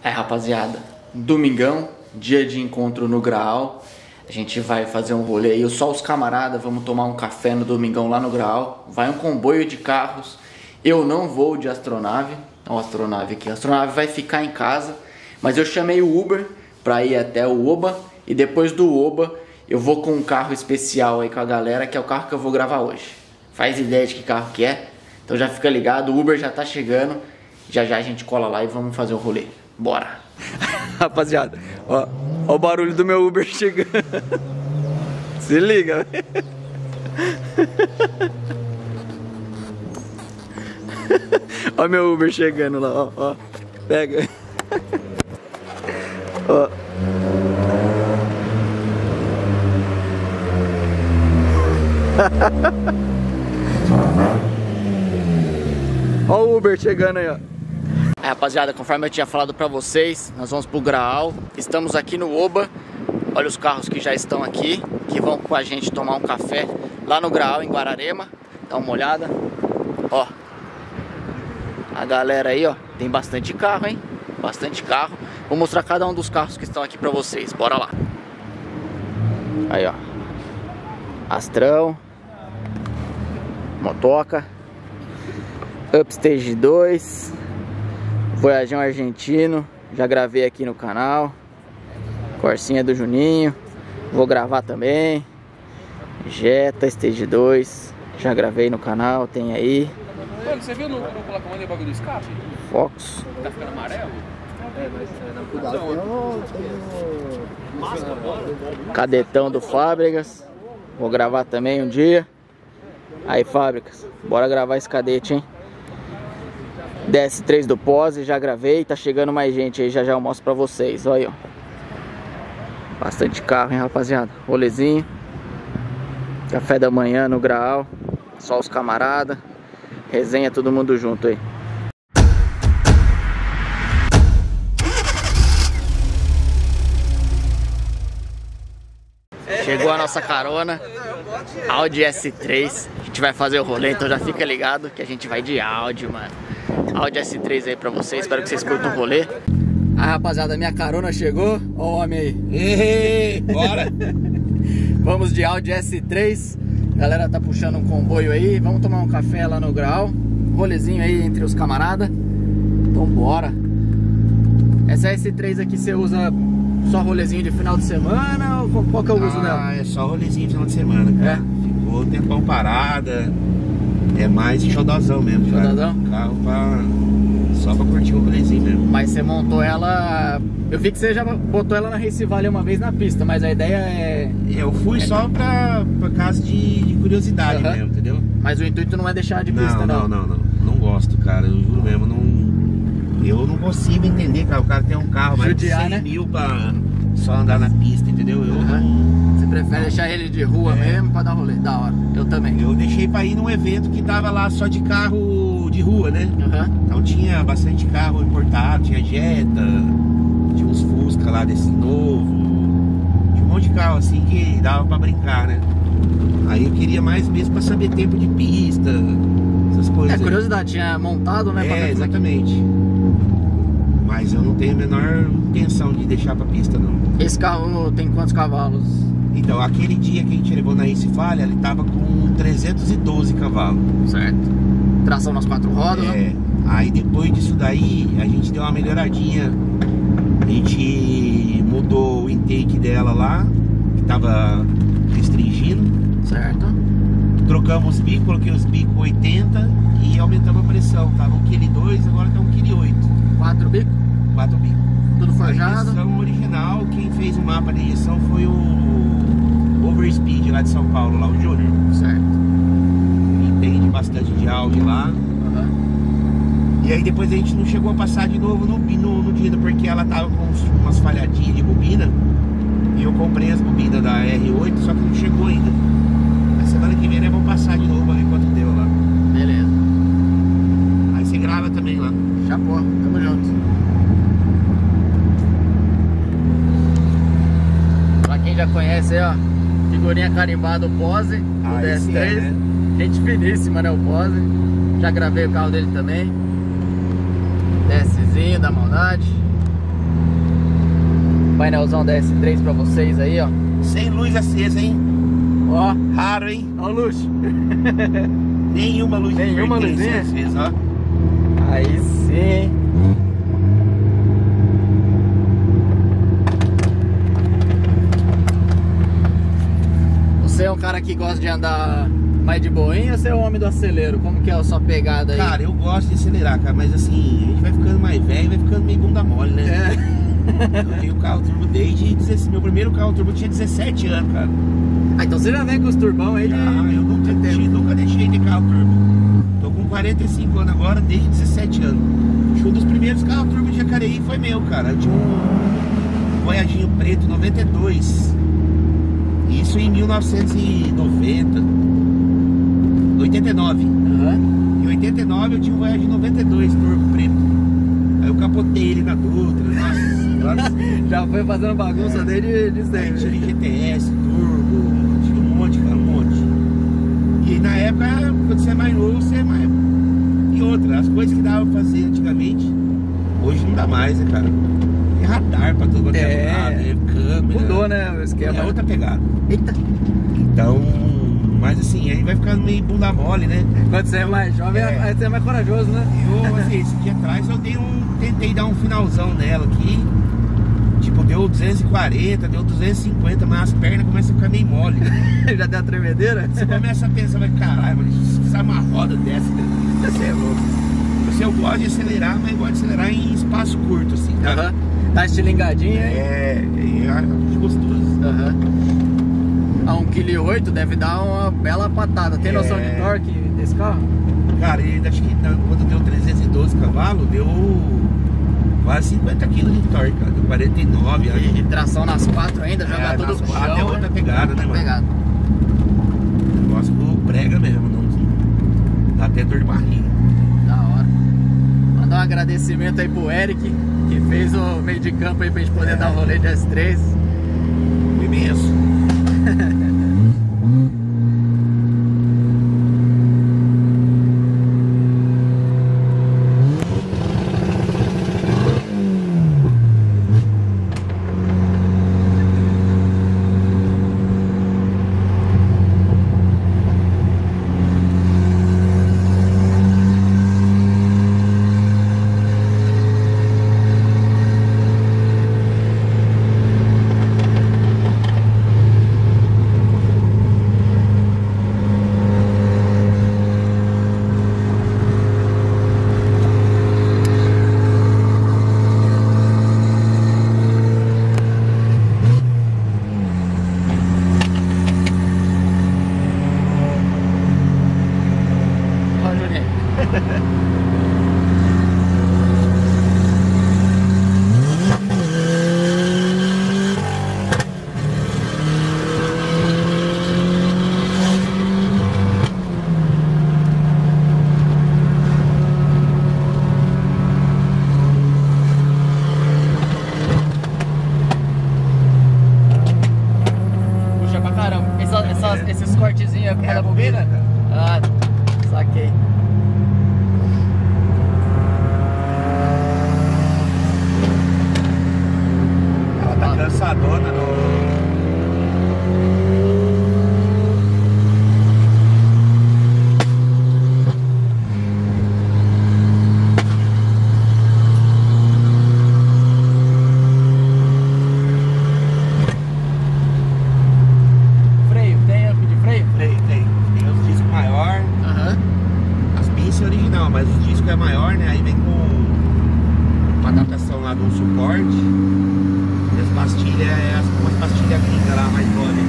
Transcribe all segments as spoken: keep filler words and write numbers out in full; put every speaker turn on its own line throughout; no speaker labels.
É, rapaziada, domingão, dia de encontro no Graal. A gente vai fazer um rolê aí, só os camaradas, vamos tomar um café no domingão lá no Graal. Vai um comboio de carros. Eu não vou de astronave. Ó, astronave aqui. A astronave vai ficar em casa, mas eu chamei o Uber pra ir até o Oba. E depois do Oba, eu vou com um carro especial aí com a galera, que é o carro que eu vou gravar hoje. Faz ideia de que carro que é? Então já fica ligado, o Uber já tá chegando. Já já a gente cola lá e vamos fazer o rolê. Bora! Rapaziada, ó, ó o barulho do meu Uber chegando. Se liga, velho. Ó meu Uber chegando lá, ó, ó. Pega. Ó. Ó o Uber chegando aí, ó. Aí, rapaziada, conforme eu tinha falado pra vocês, nós vamos pro Graal. Estamos aqui no Oba. Olha os carros que já estão aqui, que vão com a gente tomar um café lá no Graal, em Guararema. Dá uma olhada. Ó, a galera aí, ó, tem bastante carro, hein? Bastante carro. Vou mostrar cada um dos carros que estão aqui pra vocês. Bora lá. Aí, ó, Astrão, Motoca, Upstage dois, Voyageão argentino, já gravei aqui no canal. Corsinha do Juninho, vou gravar também. Jetta Stage dois, já gravei no canal, tem aí.
Mano, você viu no comando o bagulho do escape?
Fox.
Tá ficando amarelo?
É, mas não, cuidado.
Cadetão do Fábricas, vou gravar também um dia. Aí, Fábricas, bora gravar esse cadete, hein? D S três do Pose, já gravei, tá chegando mais gente aí, já já eu mostro pra vocês, olha aí, ó. Bastante carro, hein, rapaziada. Rolezinho, café da manhã no Graal, só os camarada, resenha todo mundo junto aí. Chegou a nossa carona, Audi S três. A gente vai fazer o rolê, então já fica ligado que a gente vai de Audi, mano. Audi S três aí pra vocês, espero que vocês curtam o rolê. Ah, rapaziada, minha carona chegou. Ó o homem aí.
Ei, bora!
Vamos de Audi S três. A galera tá puxando um comboio aí. Vamos tomar um café lá no Graal. Rolezinho aí entre os camaradas. Então bora. Essa S três aqui você usa só rolezinho de final de semana? Ou qual que é o uso
ah,
dela?
Ah, é só rolezinho de final de semana, cara. É? Ficou um tempão parada. É mais xodozão mesmo, cara.
Xodozão?
Carro pra... só pra curtir o rolezinho mesmo.
Mas você montou ela... Eu vi que você já botou ela na Race Valley uma vez na pista, mas a ideia é...
Eu fui é... só pra, pra casa de, de curiosidade uhum. mesmo, entendeu?
Mas o intuito não é deixar de pista,
não? Não, não, não. Não, não gosto, cara. Eu juro mesmo, não... Eu não consigo entender, cara. O cara tem um carro mais de cem mil pra só andar na pista, entendeu? Eu
uhum.
não...
Você prefere deixar ele de rua é. mesmo pra dar rolê? Da hora. Eu também.
Eu deixei pra ir num evento que tava lá só de carro de rua, né?
Uhum.
Então tinha bastante carro importado, tinha Jetta, tinha uns Fusca lá desse novo, tinha um monte de carro assim que dava pra brincar, né? Aí eu queria mais mesmo pra saber tempo de pista, essas coisas.
É, curiosidade, tinha montado, né?
É, exatamente. Mas eu não tenho a menor intenção de deixar pra pista, não.
Esse carro tem quantos cavalos?
Então, aquele dia que a gente levou na Race Valley, ele tava com trezentos e doze cavalos.
Certo. Tração nas quatro rodas,
é,
né?
Aí depois disso daí, a gente deu uma melhoradinha. A gente mudou o intake dela lá, que tava restringindo.
Certo.
Trocamos os bicos, coloquei os bicos oitenta e aumentamos a pressão. Tava um vírgula dois quilômetros, agora tá um vírgula oito quilômetros.
Quatro bicos?
Quatro bicos.
Tudo forjado?
A injeção original, quem fez o mapa de injeção foi o Overspeed lá de São Paulo, lá o Júnior.
Certo.
Entende bastante de Audi lá. Uhum. E aí depois a gente não chegou a passar de novo no, no, no Dino, porque ela tava com uns, umas falhadinhas de bobina. E eu comprei as bobinas da R oito, só que não chegou ainda. A semana que vem nós vamos passar de novo pra ver quanto deu lá.
Beleza.
Aí você grava também lá.
Chapô, tamo junto. Pra quem já conhece aí, ó, figurinha carimbada, o Pose, do
ah,
D S três. É, né? Gente finíssima, né, o Pose. Já gravei o carro dele também. DSzinho da maldade. Painelzão da S três pra vocês aí, ó.
Sem luz acesa, hein?
Ó,
Raro, hein?
ó o luxo.
Nenhuma luz.
Nenhuma luzinha?
Acesa, ó.
Aí sim. Você é um cara que gosta de andar mais de boinha ou você é o homem do acelero? Como que é a sua pegada aí?
Cara, eu gosto de acelerar, cara, mas assim, a gente vai ficando mais velho, vai ficando meio bunda mole, né?
É.
Eu tenho carro turbo desde dezesseis, meu primeiro carro turbo tinha dezessete anos, cara.
Ah, então você já vem com os turbão aí de...
Ah, eu nunca, deixei, nunca deixei de carro turbo. Tô com quarenta e cinco anos agora, desde dezessete anos. Acho que um dos primeiros carros turbo de Jacareí foi meu, cara. Eu tinha um Voyaginho preto noventa e dois. Isso em mil novecentos e noventa. oitenta e nove.
Uhum.
Em oitenta e nove eu tinha um Voyaginho noventa e dois, turbo preto. Aí eu capotei ele na Dutra, nossa.
Já foi fazendo bagunça desde de
Aí
sempre.
tinha G T S, turbo, tinha um monte, cara, um monte. E na época, quando você é mais novo, você é mais... E outra, as coisas que dava pra fazer antigamente, hoje não dá mais, né, cara? Tem radar pra todo quanto é lado, é câmera.
Mudou, né, o esquema.
É outra pegada.
Eita.
Então, mas assim, aí vai ficando meio bunda mole, né?
Quando você é mais jovem,
É.
aí você é mais corajoso, né?
Eu, assim, esse dia atrás eu dei um, tentei dar um finalzão nela aqui. Tipo, deu duzentos e quarenta, deu duzentos e cinquenta, mas as pernas começam a ficar meio mole.
Já deu a tremedeira?
Você começa a pensar, mas caralho, mano, se precisar uma roda dessa, você é louco. Assim, eu gosto de acelerar, mas gosto de acelerar em espaço curto, assim, tá?
Aham. Tá estilingadinho, hein?
É, é, é gostoso.
Aham. A um vírgula oito quilograma deve dar uma bela patada. Tem noção
É.
de torque desse carro?
Cara, ele acho que quando deu trezentos e doze cavalos, deu quase cinquenta quilos de torque, cara. Deu quarenta e nove, acho.
E tração nas quatro ainda, jogar
É,
tudo
nas
no
quatro
chão.
é outra pegada, né, mano?
Pegada.
O negócio prega mesmo, não dá até dor de barriga.
Da hora. Mandar um agradecimento aí pro Eric, que fez o meio de campo aí pra gente poder
É.
dar um rolê de S três.
Imenso.
Ó, Juninho. Puxa pra caramba. Essa, essas- esses cortezinhos é por
É
causa
a
da bobina?
bobina,
Ah, saquei.
Ela tá cansadona no...
Freio, tem amp de freio?
Tem, tem. Tem os discos maior,
Aham.
as pinças é original, mas os discos é maior, né? Aí vem com uma adaptação lá de um suporte. E as pastilhas é as, umas pastilhas gringas lá, mais mole.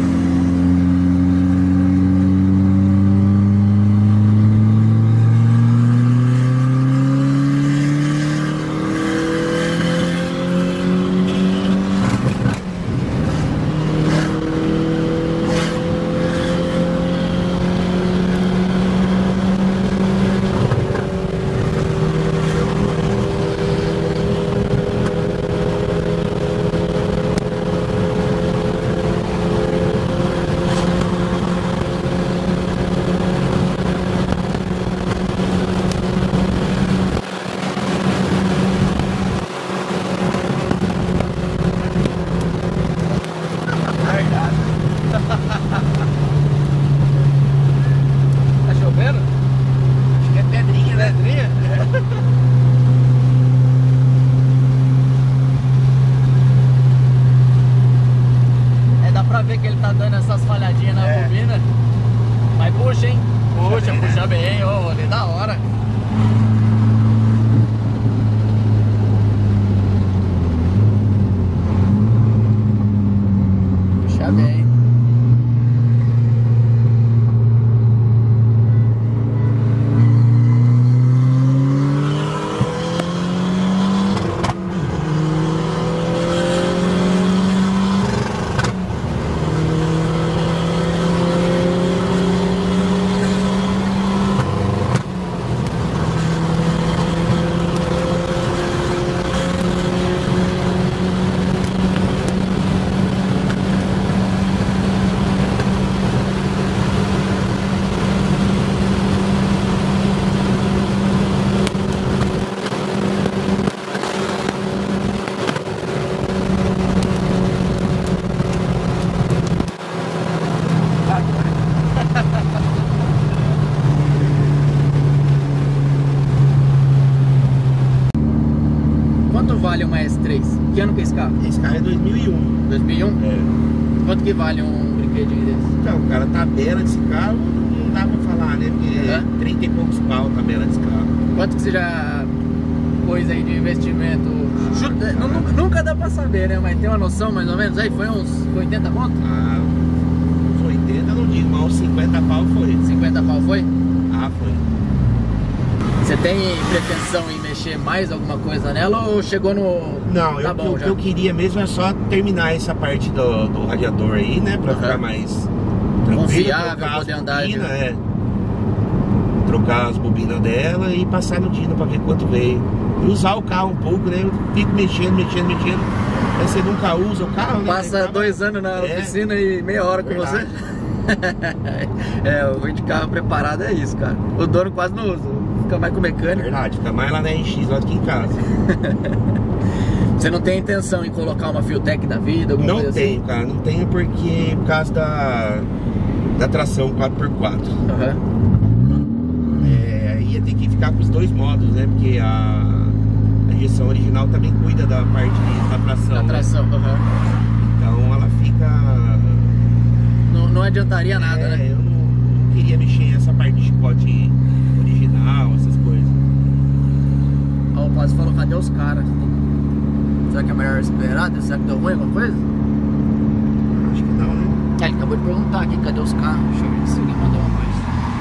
três. Que ano que é esse carro?
Esse carro é dois mil e um.
dois mil e um?
É.
Quanto que vale um brinquedinho desse?
Então, o cara, a tabela desse carro não dá pra falar, né? Porque é
Hã?
trinta e poucos pau a tabela desse carro.
Quanto que você já pôs aí de investimento? Chu- nu- nu- Nunca dá pra saber, né? Mas tem uma noção mais ou menos aí? Foi uns oitenta conto?
Ah, uns oitenta eu não digo, mas uns cinquenta pau foi.
cinquenta pau foi?
Ah, foi.
Você tem pretensão em mexer mais alguma coisa nela ou chegou no...
Não,
tá
eu,
bom
o que
já?
eu queria mesmo é só terminar essa parte do, do radiador aí, né? Pra
Aham.
ficar mais tranquilo,
Confiável,
trocar as
poder andar de-
bobinas, é. Trocar as bobinas dela e passar no Dino pra ver quanto veio. E usar o carro um pouco, né? Eu fico mexendo, mexendo, mexendo. Aí você nunca usa o carro, né?
Passa
Acaba-
dois anos na
É.
oficina e meia hora com
Verdade.
você. É, o ruim de carro preparado é isso, cara. O dono quase não usa, fica mais com o mecânico.
Verdade, fica mais lá na R X lá do que em casa.
Você não tem intenção em colocar uma Fiotec da vida? Alguma
Não
coisa
tenho, cara, não tenho porque por causa da, da tração quatro por quatro.
Assim? Aham.
É, aí ia ter que ficar com os dois modos, né? Porque a, a injeção original também cuida da parte de- da tração.
Da
né?
tração, aham.
Então ela fica.
Não, não adiantaria nada,
é,
né?
Eu não, não queria mexer nessa parte de chicote original, essas coisas.
Ó, o Paz falou, cadê os caras? Será que é melhor esperar? Será que deu ruim alguma coisa?
Acho que não, né?
É, ele acabou de perguntar aqui, cadê os carros? Deixa eu ver se alguém mandou uma coisa.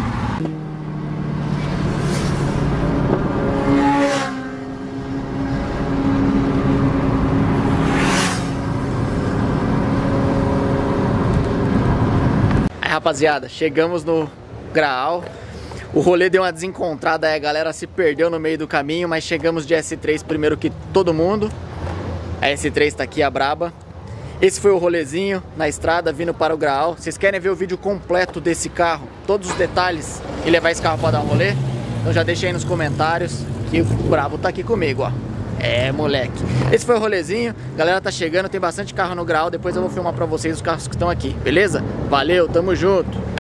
Aí, rapaziada, chegamos no Graal. O rolê deu uma desencontrada aí, a galera se perdeu no meio do caminho, mas chegamos de S três primeiro que todo mundo. A S três tá aqui, a braba. Esse foi o rolezinho na estrada, vindo para o Graal. Vocês querem ver o vídeo completo desse carro, todos os detalhes e levar esse carro para dar um rolê? Então já deixa aí nos comentários que o brabo tá aqui comigo, ó. É, moleque. Esse foi o rolezinho, a galera tá chegando, tem bastante carro no Graal. Depois eu vou filmar pra vocês os carros que estão aqui, beleza? Valeu, tamo junto!